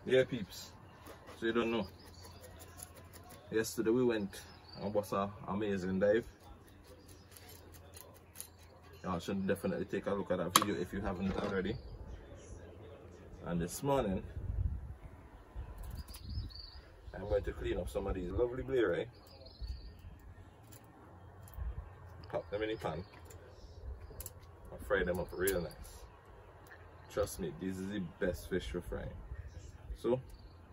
Yeah, peeps. So you don't know. Yesterday we went and was an amazing dive. Y'all should definitely take a look at that video if you haven't already. And this morning, I'm going to clean up some of these lovely blayreye. Pop them in the pan and fry them up real nice. Trust me, this is the best fish for frying. So,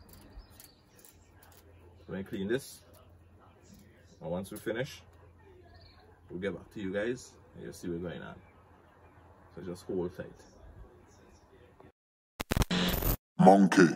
I'm going to clean this. And once we finish, we'll get back to you guys and you'll see what's going on. So just hold tight. Monkey.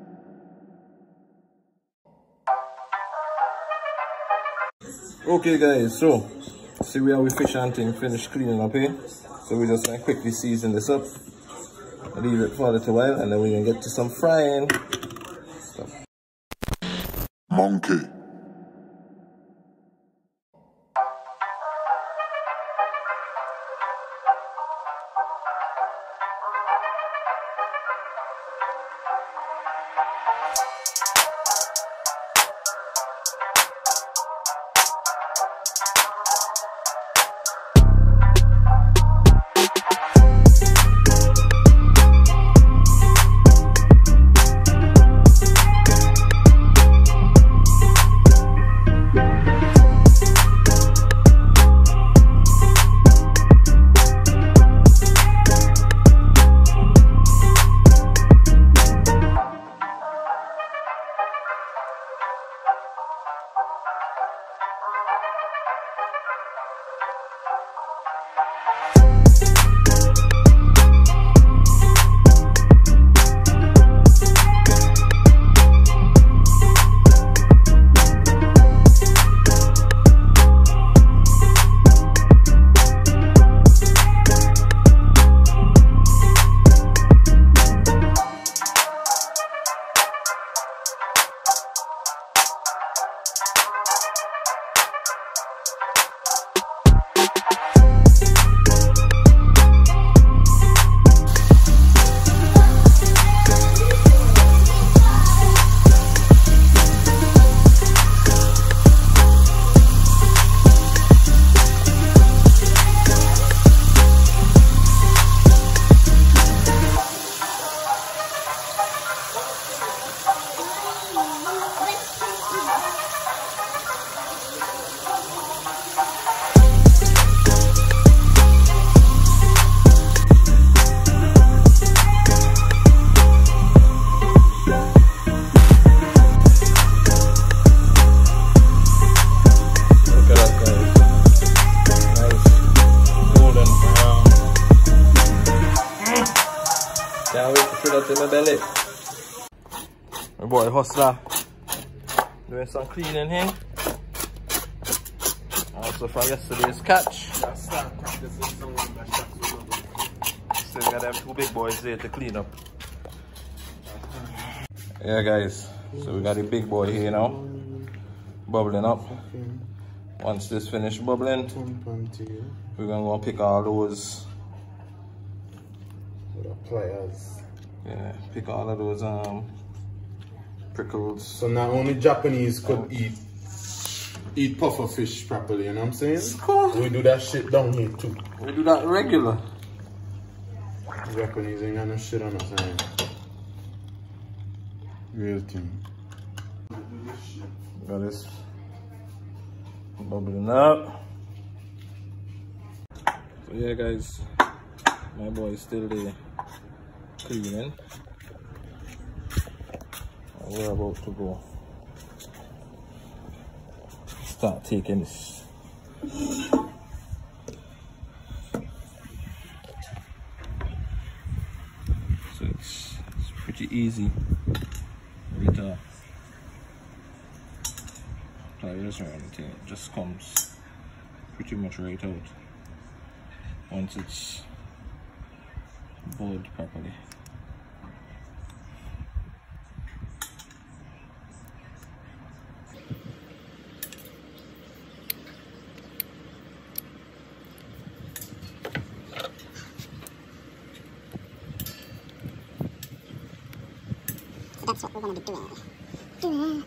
Okay guys, so see where we fish hunting finished cleaning up here. So we're just gonna quickly season this up, leave it for a little while, and then we're gonna get to some frying. So. Monkey. In my belly. My boy Hustler doing some cleaning here. Also from yesterday's catch. Still got them two big boys there to clean up. Yeah guys, so we got the big boy here now, bubbling up. Once this finished bubbling, we're gonna go and pick all those players. Yeah, pick all of those prickles. So not only Japanese could eat puffer fish properly, you know what I'm saying? Cool. We do that shit down here too. We do that regular. Japanese ain't got no shit on us, man. Real thing. Got this bubbling up. So yeah guys, my boy is still there cleaning. And we're about to go start taking this. So it's pretty easy with pliers or anything. It just comes pretty much right out once it's boiled properly. that's what we're going to be doing.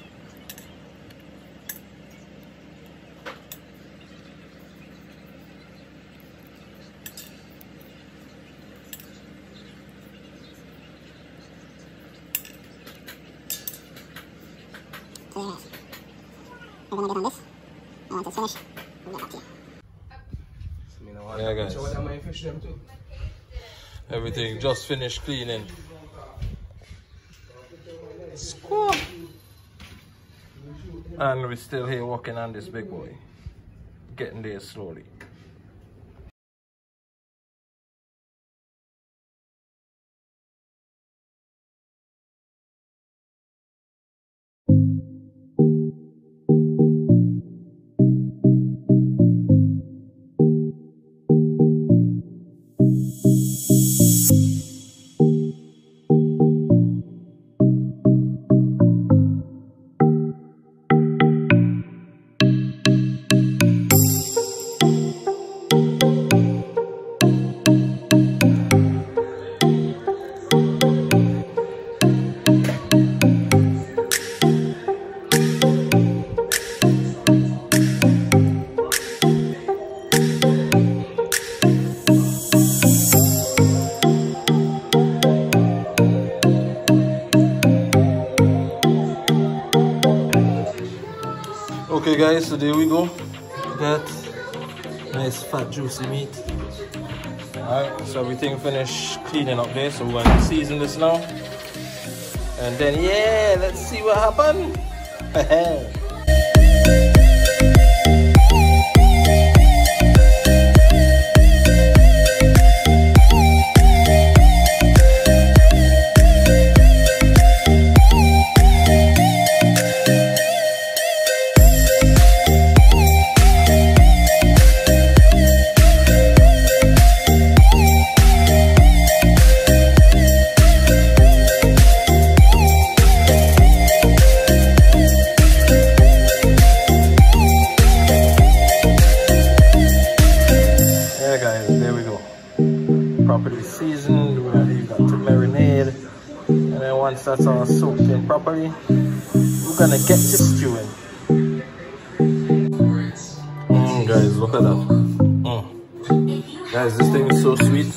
So we're going to get on this, and once it's finished, we'll get back to you. Yeah, guys. Everything just finished cleaning. Squaw. And we're still here working on this big boy. Getting there slowly. Okay guys, so there we go. That nice fat juicy meat. Alright, so everything finished cleaning up there, so we're going to season this now. And then yeah, let's see what happened. Properly seasoned, we're gonna leave that to marinade, and then once that's all soaked in properly, we're gonna get to stewing. Guys, look at that. Guys, this thing is so sweet.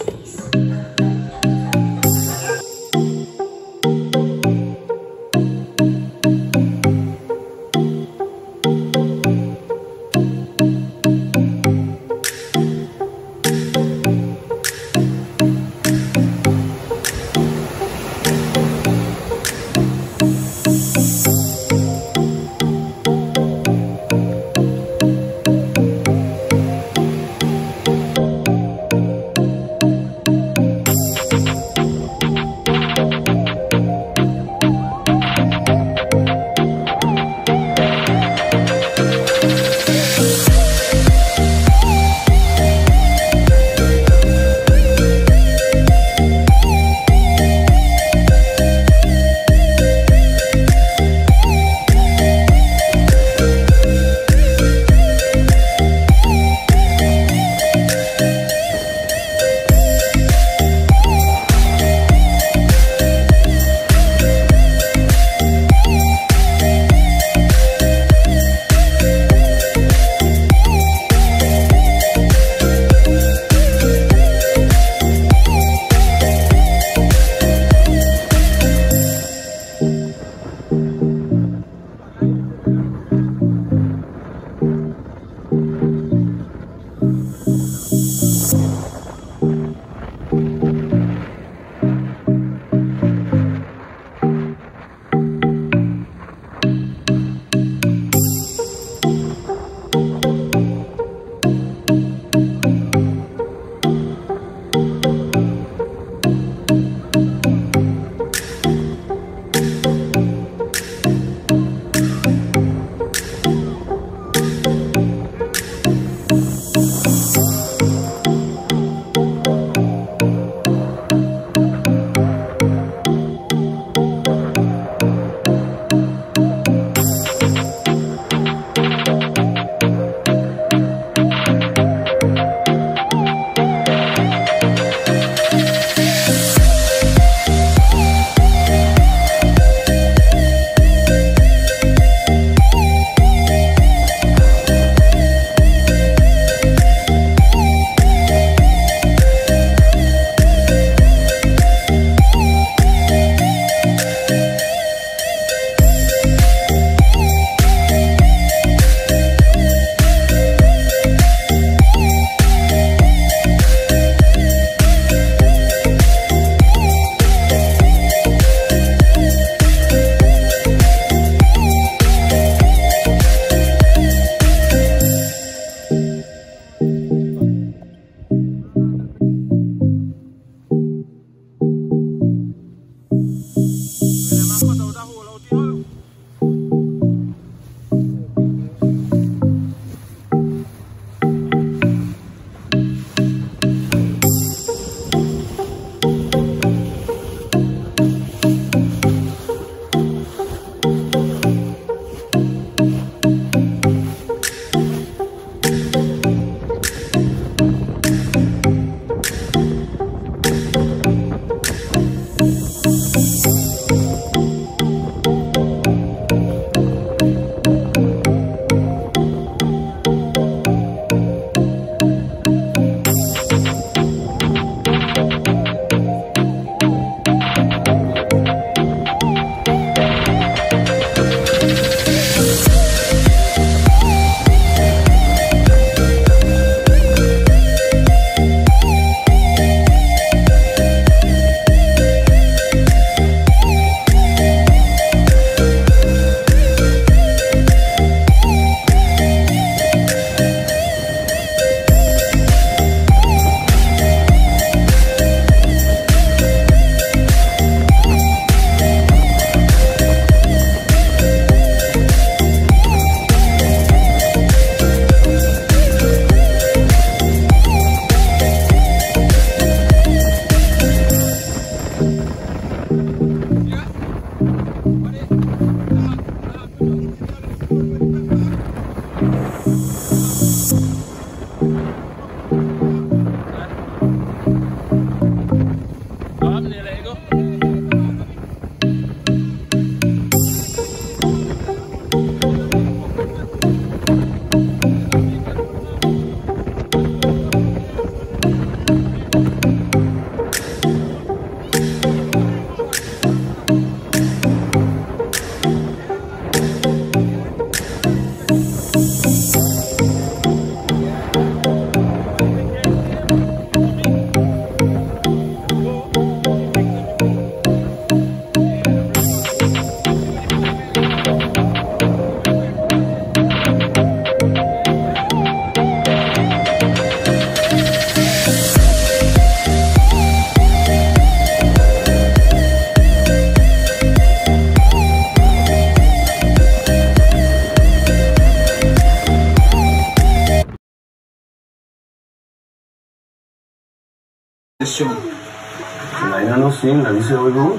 question. I don't see him, let me see how we go.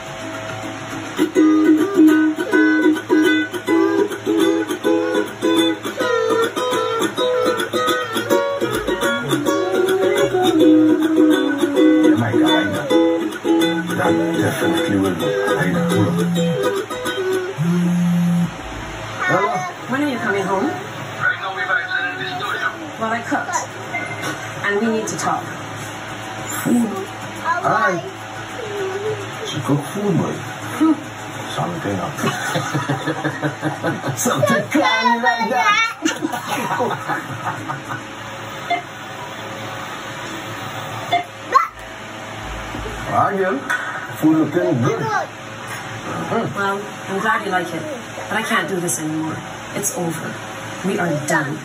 Yeah, my God, that definitely will go. When are you coming home? Right now we're back in the studio. Well, I cooked. And we need to talk. Food? Aye. She cook food, boy. Something up. Something kind like that. Alright, girl. Food looking good. Well, I'm glad you like it. But I can't do this anymore. It's over. We are done.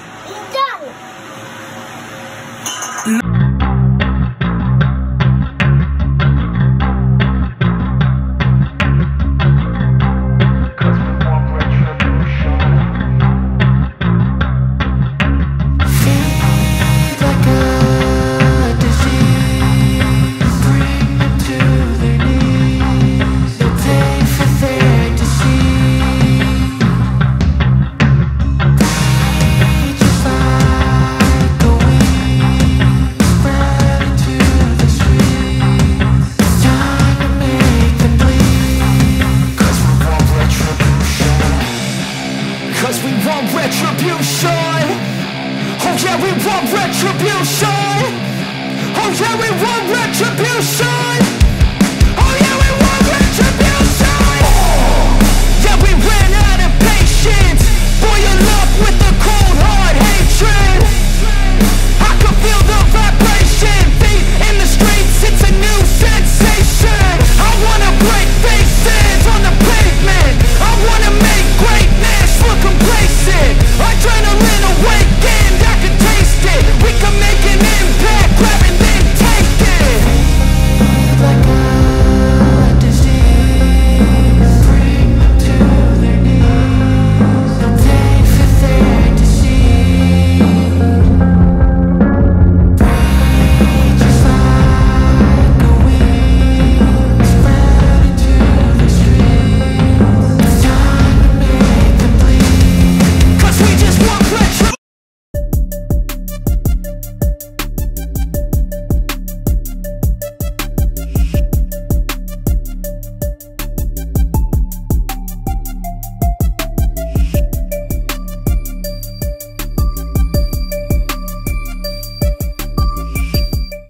Cause we want retribution. Oh yeah, we want retribution. Oh yeah, we want retribution.